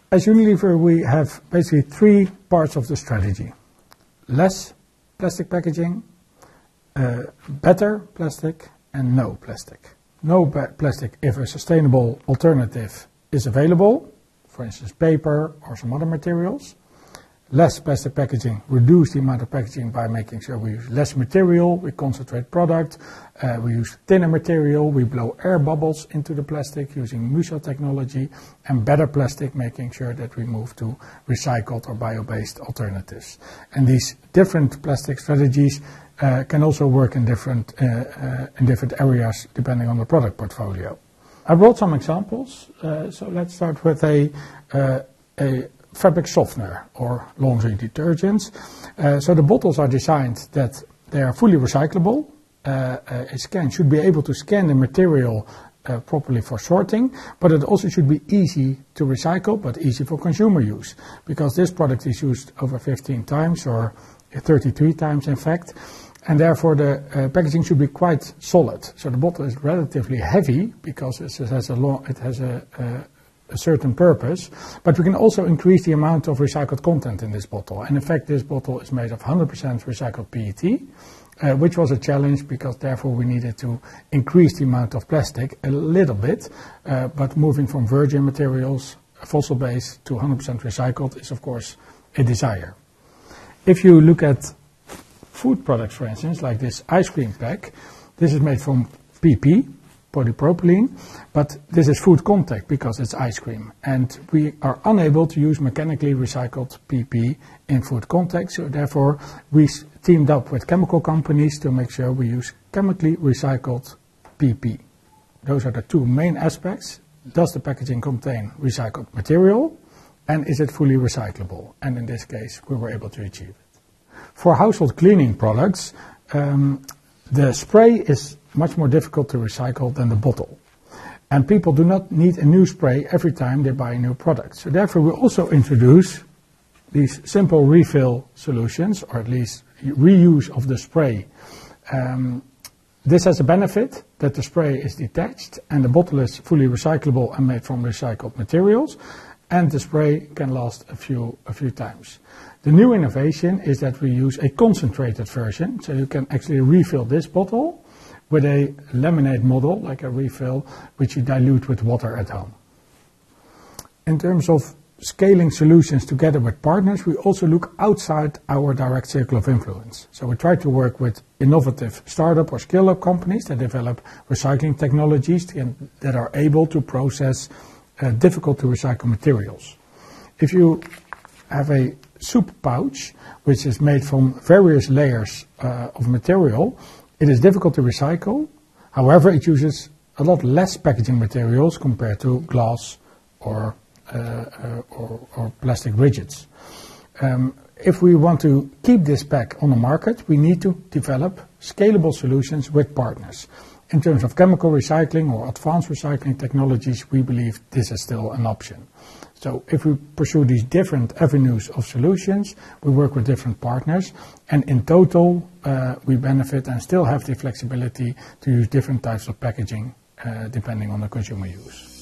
As Unilever, we have basically three parts of the strategy. Less plastic packaging, better plastic, and no plastic. No plastic if a sustainable alternative is available, for instance paper or some other materials. Less plastic packaging, reduce the amount of packaging by making sure we use less material, we concentrate product, we use thinner material, we blow air bubbles into the plastic using Musa technology, and better plastic, making sure that we move to recycled or bio-based alternatives. And these different plastic strategies can also work in different areas depending on the product portfolio. I brought some examples, so let's start with a fabric softener or laundry detergents. So the bottles are designed that they are fully recyclable. A scan should be able to scan the material properly for sorting, but it also should be easy to recycle but easy for consumer use, because this product is used over 15 times or 33 times in fact, and therefore the packaging should be quite solid. So the bottle is relatively heavy because it has a certain purpose, but we can also increase the amount of recycled content in this bottle. And in fact, this bottle is made of 100% recycled PET, which was a challenge because therefore we needed to increase the amount of plastic a little bit, but moving from virgin materials, fossil-based, to 100% recycled is of course a desire. If you look at food products, for instance, like this ice cream pack, this is made from PP, polypropylene, but this is food contact because it's ice cream, and we are unable to use mechanically recycled PP in food contact, so therefore we teamed up with chemical companies to make sure we use chemically recycled PP. Those are the two main aspects. Does the packaging contain recycled material, and is it fully recyclable? And in this case we were able to achieve it. For household cleaning products, the spray is much more difficult to recycle than the bottle. And people do not need a new spray every time they buy a new product. So therefore we also introduce these simple refill solutions, or at least reuse of the spray. This has a benefit that the spray is detached and the bottle is fully recyclable and made from recycled materials, and the spray can last a few times. The new innovation is that we use a concentrated version, so you can actually refill this bottle with a lemonade model, like a refill, which you dilute with water at home. In terms of scaling solutions together with partners, we also look outside our direct circle of influence. So we try to work with innovative startup or scale-up companies that develop recycling technologies that are able to process difficult to recycle materials. If you have a soup pouch, which is made from various layers of material, it is difficult to recycle. However, it uses a lot less packaging materials compared to glass or plastic rigids. If we want to keep this pack on the market, we need to develop scalable solutions with partners. In terms of chemical recycling or advanced recycling technologies, we believe this is still an option. So if we pursue these different avenues of solutions, we work with different partners, and in total we benefit and still have the flexibility to use different types of packaging depending on the consumer use.